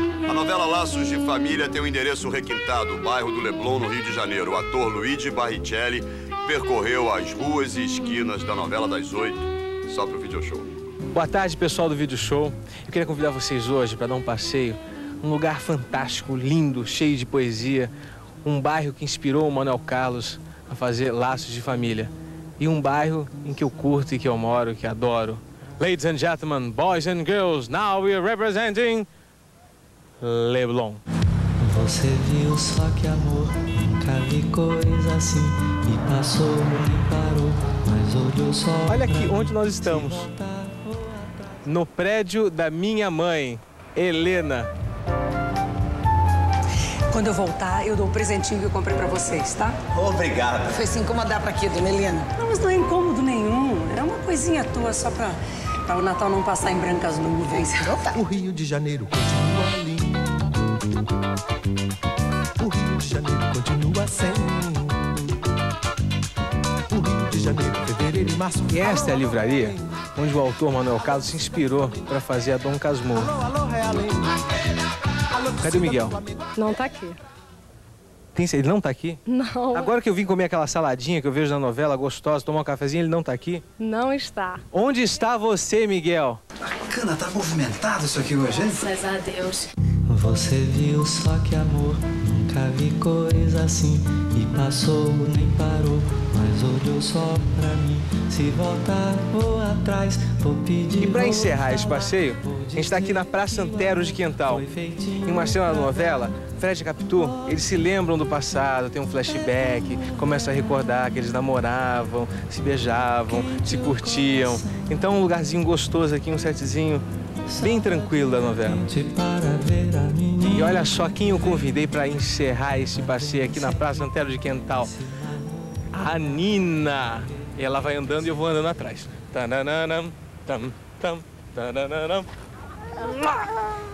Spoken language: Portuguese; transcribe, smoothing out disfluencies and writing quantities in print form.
A novela Laços de Família tem um endereço requintado, bairro do Leblon, no Rio de Janeiro. O ator Luigi Barrichelli percorreu as ruas e esquinas da novela das 8 só para o video show. Boa tarde, pessoal do Video Show. Eu queria convidar vocês hoje para dar um passeio num lugar fantástico, lindo, cheio de poesia. Um bairro que inspirou o Manuel Carlos a fazer Laços de Família. E um bairro em que eu curto e que eu moro, que adoro. Ladies and gentlemen, boys and girls, now we are representing Leblon. Você viu só que amor, nunca vi coisa assim. E passou e parou, mas olhou só. Olha aqui onde nós estamos. No prédio da minha mãe, Helena. Quando eu voltar, eu dou o presentinho que eu comprei pra vocês, tá? Obrigado. Foi se incomodar pra quê, dona Helena? Não, mas não é incômodo nenhum. É uma coisinha tua só pra o Natal não passar em brancas nuvens. O Rio de Janeiro continua lindo. O Rio de Janeiro continua sendo. O Rio de Janeiro, fevereiro e março. E esta é a livraria onde o autor Manuel Carlos se inspirou para fazer a Dom Casmurro. Alô, realengo. Cadê o Miguel? Não tá aqui. Ele não tá aqui? Não. Agora que eu vim comer aquela saladinha que eu vejo na novela, gostosa, tomar um cafezinho, ele não tá aqui? Não está. Onde está você, Miguel? Bacana, tá movimentado isso aqui hoje, hein? Graças a Deus. Você viu só que amor, nunca vi coisa assim. E passou, nem parou, mas olhou só pra mim. Se voltar, vou atrás, vou pedir. E para encerrar esse passeio, a gente está aqui na Praça Antero de Quental. Em uma cena da novela, Fred e Capitu, eles se lembram do passado, tem um flashback, começam a recordar que eles namoravam, se beijavam, se curtiam. Então um lugarzinho gostoso aqui, um setzinho bem tranquilo da novela. E olha só quem eu convidei para encerrar esse passeio aqui na Praça Antero de Quental. A Nina. E ela vai andando e eu vou andando atrás. Tananam, tam, tam, tananam.